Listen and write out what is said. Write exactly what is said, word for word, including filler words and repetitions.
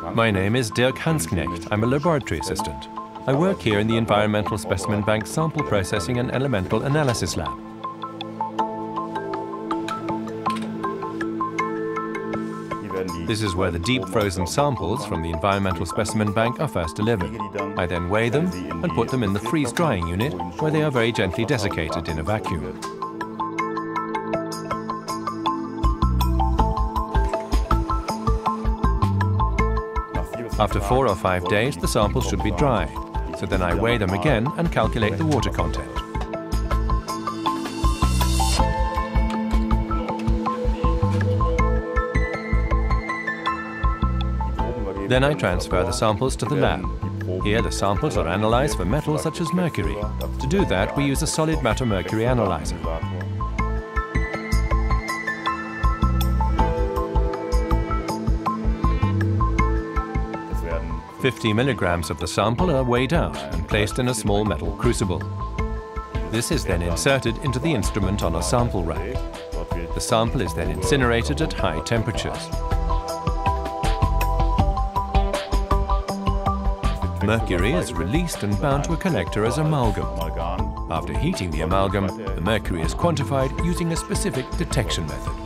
My name is Dirk Hansknecht. I'm a laboratory assistant. I work here in the Environmental Specimen Bank Sample Processing and Elemental Analysis Lab. This is where the deep frozen samples from the Environmental Specimen Bank are first delivered. I then weigh them and put them in the freeze-drying unit, where they are very gently desiccated in a vacuum. After four or five days, the samples should be dry. So then I weigh them again and calculate the water content. Then I transfer the samples to the lab. Here the samples are analyzed for metals such as mercury. To do that, we use a solid matter mercury analyzer. fifty milligrams of the sample are weighed out and placed in a small metal crucible. This is then inserted into the instrument on a sample rack. The sample is then incinerated at high temperatures. Mercury is released and bound to a collector as amalgam. After heating the amalgam, the mercury is quantified using a specific detection method.